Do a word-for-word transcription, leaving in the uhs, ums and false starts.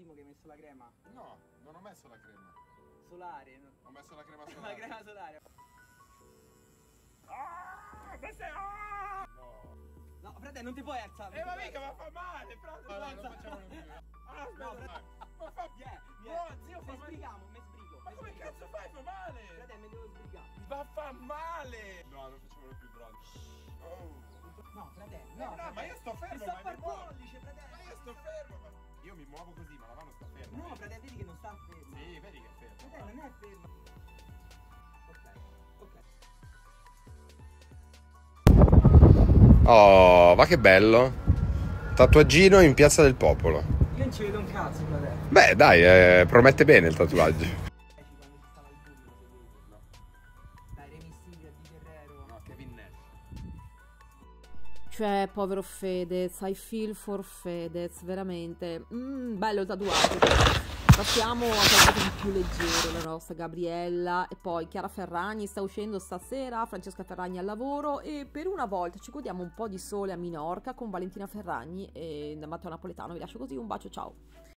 Dimo che hai messo la crema. No, non ho messo la crema. Solare. No? Ho messo la crema La solare. crema solare. Ah, questa è... Ah! No. No, frate, non ti puoi alzare. Eh, ma mica, ma fa male, frate. No, Dai, no, non facciamolo più. Ah, aspetta, No, dai. Ma fa... Yeah, No, yeah. zio, fa Mi male. sbrighiamo, mi sbrigo. Ma mi come sbrigo. cazzo fai? Fa male. Frate, mi devo sbrigare. Ma fa male. No, non facciamolo più, bro. Oh. No, frate, No, no. no, frate. ma io sto fermo, Mi sto ma per mi muovo. pollice, frate. Ma io sto fermo, ma... Io mi muovo così, ma la mano sta ferma. No, frate, vedi che non sta fermo. Sì, vedi che è fermo. Frate, non è fermo. Ok, ok. Oh, ma che bello. Tatuaggino in Piazza del Popolo. Io non ci vedo un cazzo, frate. Beh, dai, eh, promette bene il tatuaggio. Quando ci stava il pubblico, seguito. No, Dai, Remy Stiga, Di Guerrero. no, Kevin Nash. Cioè, povero Fedez, I feel for Fedez, veramente. Mm, bello il tatuaggio. Passiamo a qualcosa di più leggero, la nostra Gabriella. E poi Chiara Ferragni sta uscendo stasera, Francesca Ferragni al lavoro. E per una volta ci godiamo un po' di sole a Minorca con Valentina Ferragni e Matteo Napoletano. Vi lascio così, un bacio, ciao.